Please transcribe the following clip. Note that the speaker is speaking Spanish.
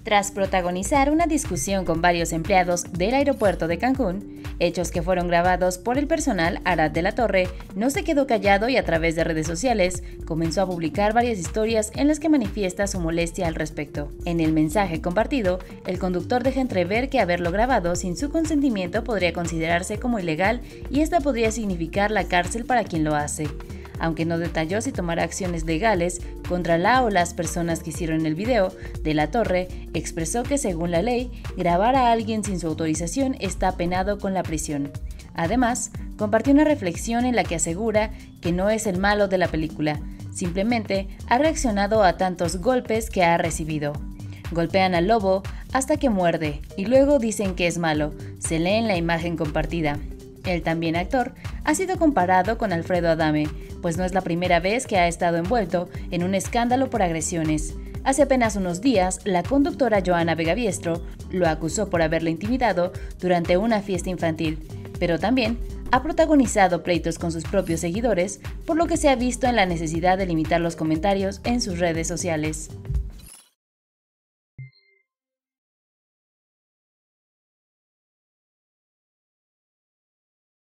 Tras protagonizar una discusión con varios empleados del aeropuerto de Cancún, hechos que fueron grabados por el personal, Arad de la Torre no se quedó callado y a través de redes sociales comenzó a publicar varias historias en las que manifiesta su molestia al respecto. En el mensaje compartido, el conductor deja entrever que haberlo grabado sin su consentimiento podría considerarse como ilegal y esta podría significar la cárcel para quien lo hace. Aunque no detalló si tomará acciones legales contra la o las personas que hicieron el video, De la Torre expresó que según la ley, grabar a alguien sin su autorización está penado con la prisión. Además, compartió una reflexión en la que asegura que no es el malo de la película, simplemente ha reaccionado a tantos golpes que ha recibido. Golpean al lobo hasta que muerde y luego dicen que es malo, se lee en la imagen compartida. El también actor ha sido comparado con Alfredo Adame, pues no es la primera vez que ha estado envuelto en un escándalo por agresiones. Hace apenas unos días, la conductora Joana Vegaviestro lo acusó por haberla intimidado durante una fiesta infantil, pero también ha protagonizado pleitos con sus propios seguidores, por lo que se ha visto en la necesidad de limitar los comentarios en sus redes sociales.